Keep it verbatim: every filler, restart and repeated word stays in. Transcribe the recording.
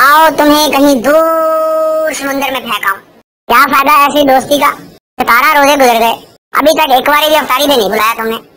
आओ तुम्हें कहीं दूर समुंदर में फेंकाऊं। क्या फायदा ऐसी दोस्ती का, सितारा रोजे गुजर गए, अभी तक एक बार भी अफ्तारी पे नहीं बुलाया तुमने।